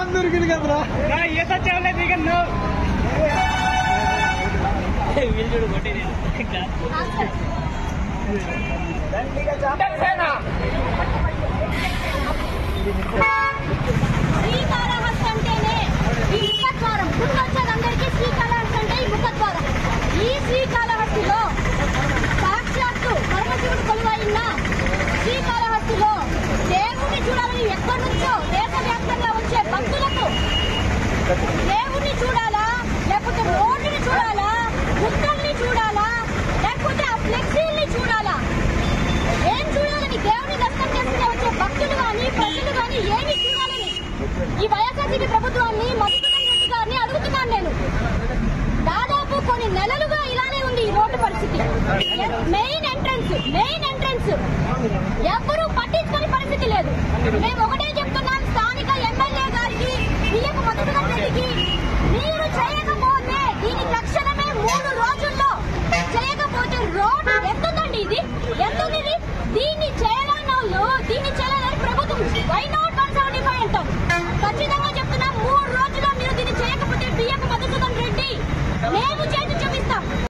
దొరికింది కదరా ఈత చెవలే దిగను వీళ్ళు కొట్టి శ్రీకాళహస్తి అంటేనే ఈ ముఖద్వారం గుర్తొచ్చేదందరికీ. శ్రీకాళహస్తి అంటే ఈ ముఖద్వారం. ఈ శ్రీకాళహస్తిలో సాక్షాత్తు పరమశివుడు కొలువైన శ్రీకాళహస్తిలో దేవుణ్ణి చూడాలని ఎక్కడి నుంచో దేశవ్యాప్తంగా వచ్చే భక్తులకు దేవుణ్ణి చూడాలా, లేకపోతే రోడ్డుని చూడాలా, గుట్టల్ని చూడాలా, లేకపోతే ఆ ఫ్లెక్సీల్ని చూడాలా, ఏం చూడాలని దేవుని దర్శనం చేసుకునే వచ్చే భక్తులు కానీ ప్రజలు కానీ ఏమి చూడాలని ఈ వైఎస్ఆర్సీపీ ప్రభుత్వాన్ని మధుసూదన్ రెడ్డి గారిని అడుగుతున్నాను నేను. దాదాపు కొన్ని నెలలుగా ఇలానే ఉంది ఈ రోడ్డు పరిస్థితి. మెయిన్ ఎంట్రన్స్ ఎవ్వరూ పట్టించుకునే పరిస్థితి లేదు. మేము ఒకటే చెప్తున్నాం స్థానిక ఎమ్మెల్యే గారికి, వీళ్ళకు మధుసూదన్ రెడ్డికి, మీరు చేయకపోతే దీని తక్షణమే 3 రోజుల్లో చేయకపోతే రోడ్డు ఎంతుందండి, ఇది ఎంతుంది, దీన్ని చేయాలని వాళ్ళు, దీన్ని చేయాలని ప్రభుత్వం వై నాట్ 175 అంటారు. ఖచ్చితంగా